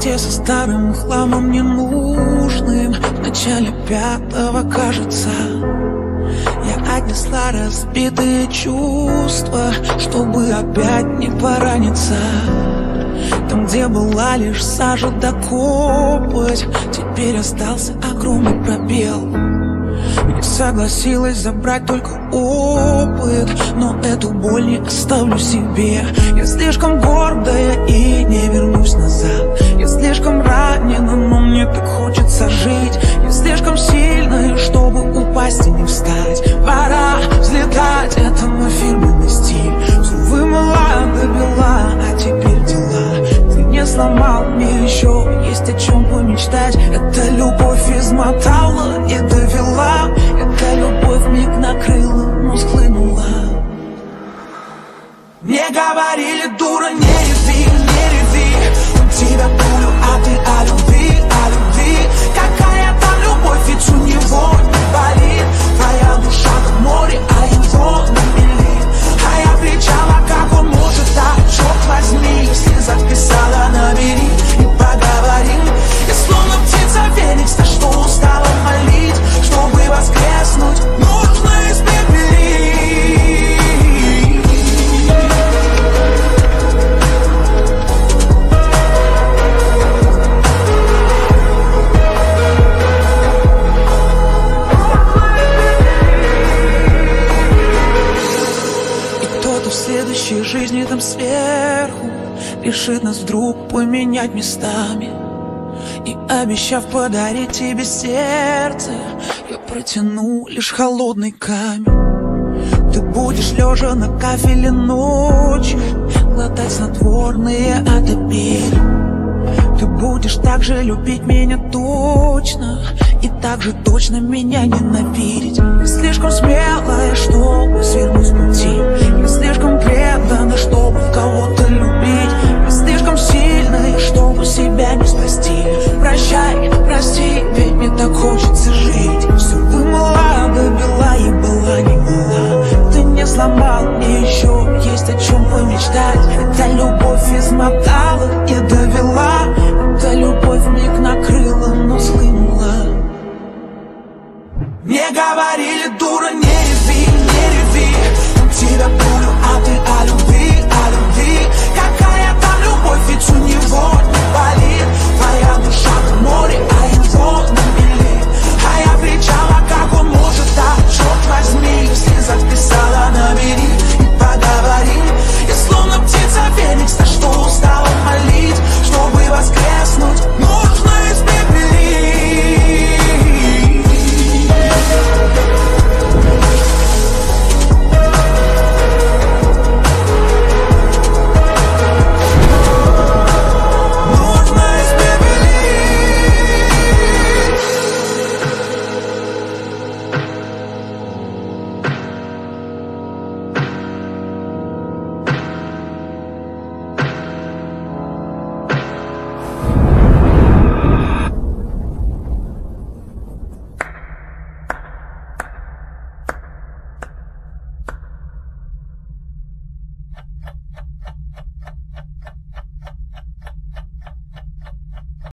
вместе со старым хламом ненужным. В начале 5-го, кажется, я отнесла разбитые чувства, чтобы опять не пораниться. Там, где была лишь сажа да копоть, теперь остался огромный пробел. Я согласилась забрать только опыт, но эту боль не оставлю себе. Я слишком гордая и не вернусь назад. Я слишком ранена, но мне так хочется жить. Я слишком сильная, чтобы упасть и не встать. Пора взлетать, это мой фирменный стиль. Все вымыла до бела, а теперь дела. Ты не сломал, мне еще есть о чем помечтать. Это любовь измотала и довела. Эта любовь миг накрыла, но схлынула. Мне говорили, дура, не реви, не реви. У тебя пулю, а ты о любви, о любви. Какая там любовь, ведь у него не болит. Твоя душа как море, а его на мели. А я кричала, как он может так, черт возьми. Если записала, набери и поговорим. И словно птица феникс, на что устала молить, чтобы воскреснуть, нужно испепелить. И кто-то в следующей жизни там сверху решит нас вдруг поменять местами. И обещав подарить тебе сердце, я протяну лишь холодный камень. Ты будешь лежа на кафеле ночью глотать снотворные отопели. Ты будешь так же любить меня точно и так же точно меня ненавидеть. Ты слишком смелая, чтобы свернуть с пути.